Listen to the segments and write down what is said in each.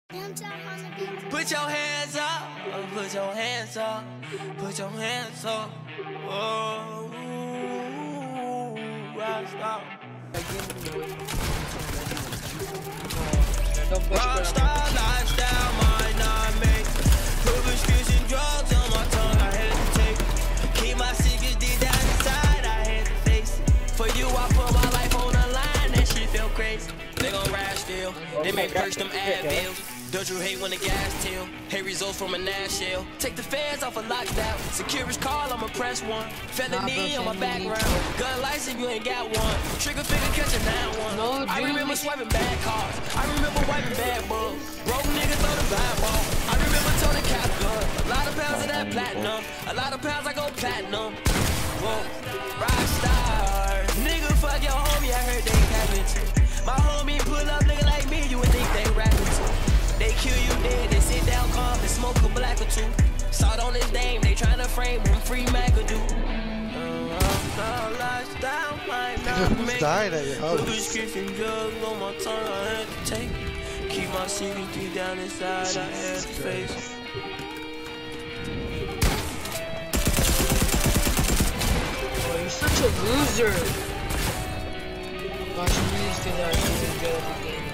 Put your hands up, put your hands up, put your hands up. Oh, rockstar. Rockstar lifestyle might not make. Put prescription drugs on my tongue, I had to take. Keep my secrets deep down inside, I had to face it. For you, I put my life on the line, that shit feel crazy. They gon' ride still, they may burst them Advils. Don't you hate when the gas till? Hate results from a Nashville. Take the fans off a lockdown. Security's call, I'ma press one. Felony on my background. Gun license, you ain't got one. Trigger finger catch a 9-1. I remember swiping bad cars. I remember wiping bad bugs. Broke niggas throw the bad ball. I remember toting cap gun. A lot of pounds of that platinum. A lot of pounds I go platinum. Whoa, rockstar. Nigga, fuck your homie, I heard they having to. My homie pull up, nigga like me, you would think they rapping too. They kill you dead, they sit down calm and smoke a black or two. Salt on his name, they tryna frame him, free McAdoo. Lifestyle might not make it. Put prescription drugs on my tongue, I had to take. Keep my secrets deep down inside, I had to face it. Boy, you're such a loser. Gosh, you really still are really good at the game.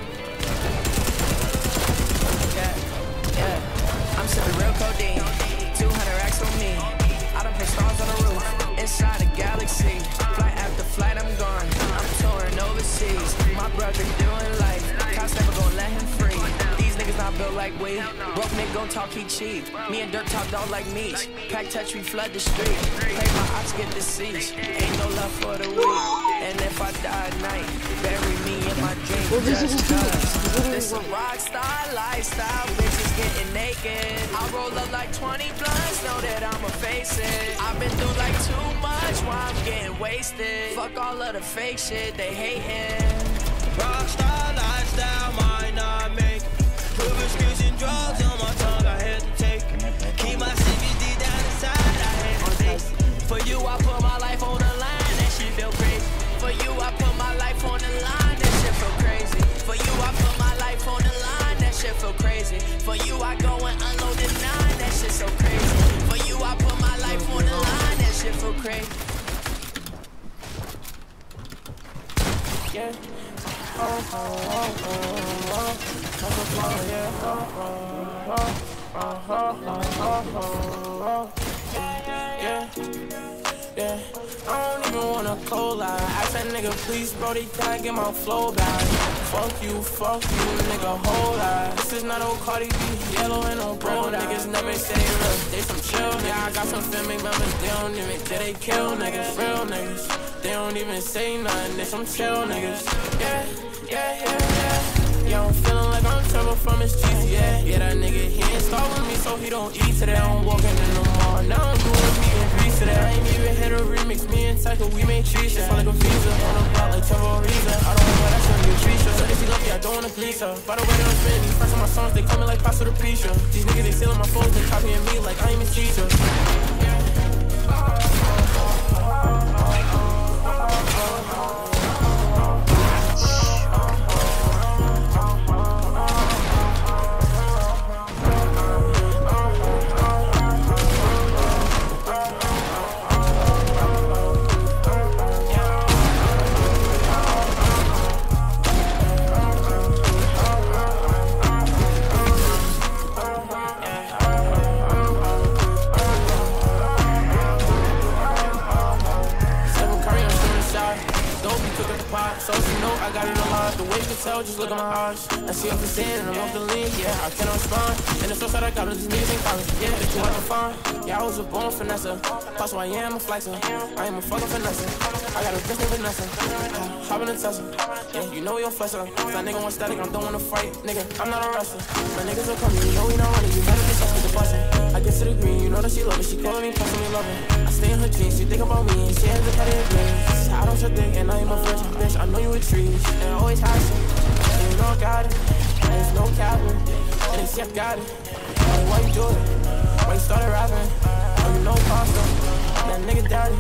Yeah, I'm sipping real codeine, 200 racks on me. I done put stars on the roof, inside the galaxy. Flight after flight, I'm gone. I'm touring overseas. My brother doing life, cops never gon' let him free. These niggas not built like we. Broke nigga gon' talk, he cheap. Me and Dirt talk don't like meat. Pack touch, we flood the street. Pray my ops get deceased. Ain't no love for the weak. And if I die at night, bury me in my dreams. Just cause this a rockstar lifestyle, bitches getting naked. I roll up like 20 blunts, know that I'ma face it. I've been through like too much while I'm getting wasted. Fuck all of the fake shit, they hating. Rockstar lifestyle might not make it. Put prescription drugs on my tongue, I had to take. Keep my secrets deep down inside, I had to face it. For you, I put my life on the line, that shit feel crazy. For you, I put my life on the line, that shit feel crazy. For you, I put my life on the line, that shit feel crazy. For you, I go and unload the 9, that shit so crazy. For you, I put my life on the line, that shit feel crazy. Yeah. Yeah, I don't even wanna co-lie. Ask that nigga, please, bro, they can't get my flow back. Fuck you, nigga, hold up. This is not old Cardi B, yellow and no brown. Niggas never say real, they some chill. Yeah, I got some family members, they don't even, they kill niggas, real niggas. They don't even say nothing, they some chill niggas. Yeah, I'm feeling like I'm trouble from his cheese, yeah, that nigga, he ain't start with me, so he don't eat today. I'm walking in the mall, now I'm doing me and Grease today. I ain't even hit a remix, me and Tycho, we make trees. It's like a visa, on the block like Trevor Reza. I don't know why that's gonna be a treat show. So if you lucky, I don't wanna please her. By the way, they don't spend these first of my songs, they coming like pasta to pizza. These niggas, they stealing my phones, they copying me like I ain't a teacher. So you know I got it alive. The way you can tell, just look at my eyes. I see up the stand and I'm off the lean. Yeah, I cannot respond. And it's so sad I got all these niggas in college. Yeah, that you hard to find. Yeah, I was a born finesse. That's why I am a flexer. I am a fucking finesse. I got a bitch named Vanessa. Hop in the Tesla. Yeah, you know you're a flexer. That nigga want static, I don't wanna fight. Nigga, I'm not a wrestler. My niggas are coming, you know we not running. You better get up with the bustin'. I get to the green, you know that she love it. She calling me, pressing me, loving. I stay in her jeans, she think about me, and she has a petty dreams. I don't think, and I ain't my virgin, bitch. I know you a trees, and I always has to. And you know I got it, and there's no capping. And they see I got it. Like, why you do it? Why you started rapping? Oh, you know pasta, that nigga daddy.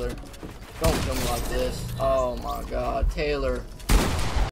Taylor. Don't kill me like this. Oh my god, Taylor.